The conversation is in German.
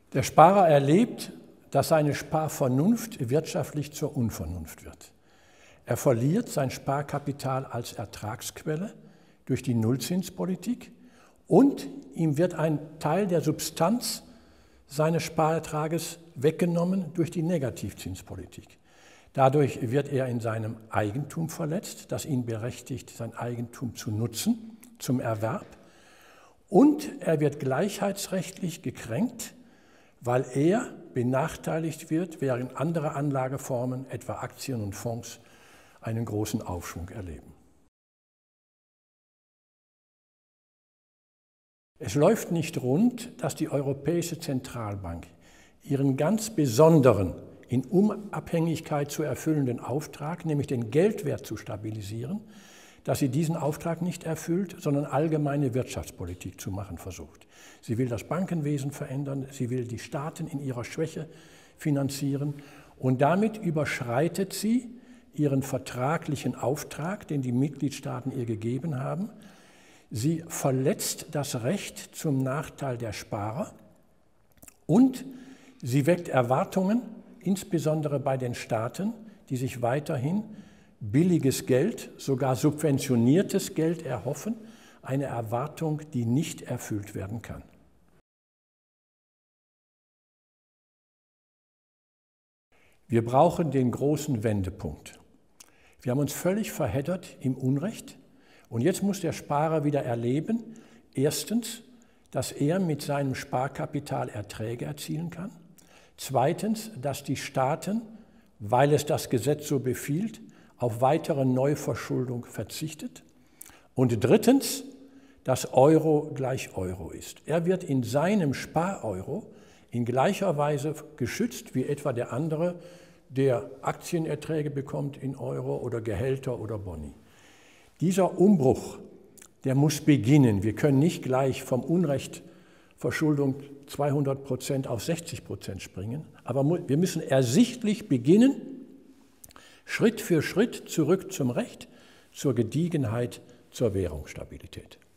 Der Sparer erlebt, dass seine Sparvernunft wirtschaftlich zur Unvernunft wird. Er verliert sein Sparkapital als Ertragsquelle durch die Nullzinspolitik und ihm wird ein Teil der Substanz seines Sparertrages weggenommen durch die Negativzinspolitik. Dadurch wird er in seinem Eigentum verletzt, das ihn berechtigt, sein Eigentum zu nutzen, zum Erwerb. Und er wird gleichheitsrechtlich gekränkt, weil er benachteiligt wird, während andere Anlageformen, etwa Aktien und Fonds, einen großen Aufschwung erleben. Es läuft nicht rund, dass die Europäische Zentralbank ihren ganz besonderen, in Unabhängigkeit zu erfüllenden Auftrag, nämlich den Geldwert zu stabilisieren, dass sie diesen Auftrag nicht erfüllt, sondern allgemeine Wirtschaftspolitik zu machen versucht. Sie will das Bankenwesen verändern, sie will die Staaten in ihrer Schwäche finanzieren und damit überschreitet sie ihren vertraglichen Auftrag, den die Mitgliedstaaten ihr gegeben haben. Sie verletzt das Recht zum Nachteil der Sparer und sie weckt Erwartungen, insbesondere bei den Staaten, die sich weiterhin billiges Geld, sogar subventioniertes Geld erhoffen, eine Erwartung, die nicht erfüllt werden kann. Wir brauchen den großen Wendepunkt. Wir haben uns völlig verheddert im Unrecht und jetzt muss der Sparer wieder erleben, erstens, dass er mit seinem Sparkapital Erträge erzielen kann, zweitens, dass die Staaten, weil es das Gesetz so befiehlt, auf weitere Neuverschuldung verzichtet und drittens, dass Euro gleich Euro ist. Er wird in seinem Spareuro in gleicher Weise geschützt wie etwa der andere, der Aktienerträge bekommt in Euro oder Gehälter oder Boni. Dieser Umbruch, der muss beginnen. Wir können nicht gleich vom Unrecht Verschuldung 200% auf 60% springen, aber wir müssen ersichtlich beginnen, Schritt für Schritt zurück zum Recht, zur Gediegenheit, zur Währungsstabilität.